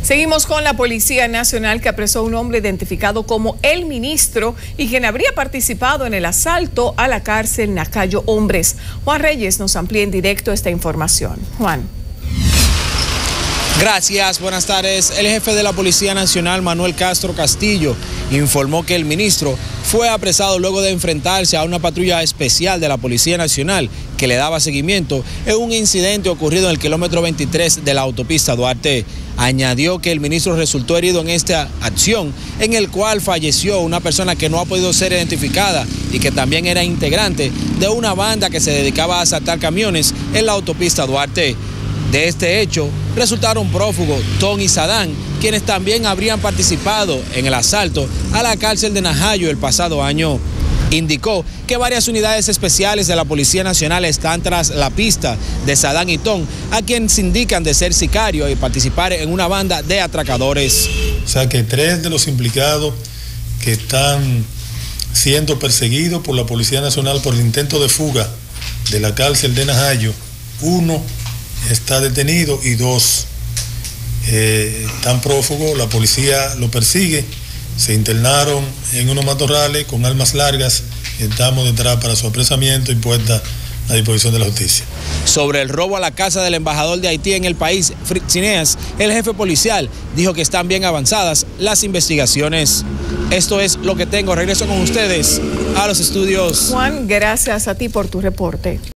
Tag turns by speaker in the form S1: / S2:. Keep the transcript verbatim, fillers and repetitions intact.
S1: Seguimos con la Policía Nacional, que apresó a un hombre identificado como el ministro y quien habría participado en el asalto a la cárcel Nacayo Hombres. Juan Reyes nos amplía en directo esta información. Juan.
S2: Gracias, buenas tardes. El jefe de la Policía Nacional, Manuel Castro Castillo, informó que el ministro fue apresado luego de enfrentarse a una patrulla especial de la Policía Nacional que le daba seguimiento en un incidente ocurrido en el kilómetro veintitrés de la autopista Duarte. Añadió que el ministro resultó herido en esta acción, en el cual falleció una persona que no ha podido ser identificada y que también era integrante de una banda que se dedicaba a asaltar camiones en la autopista Duarte. De este hecho, resultaron prófugos Tom y Sadán, quienes también habrían participado en el asalto a la cárcel de Nacayo el pasado año. Indicó que varias unidades especiales de la Policía Nacional están tras la pista de Sadán y Tom, a quienes indican de ser sicarios y participar en una banda de atracadores.
S3: O sea que tres de los implicados que están siendo perseguidos por la Policía Nacional por el intento de fuga de la cárcel de Nacayo, uno está detenido y dos eh, están prófugos. La policía lo persigue, se internaron en unos matorrales con armas largas. Estamos detrás para su apresamiento y puesta a disposición de la justicia.
S2: Sobre el robo a la casa del embajador de Haití en el país, Fritz Cineas, el jefe policial, dijo que están bien avanzadas las investigaciones. Esto es lo que tengo. Regreso con ustedes a los estudios.
S1: Juan, gracias a ti por tu reporte.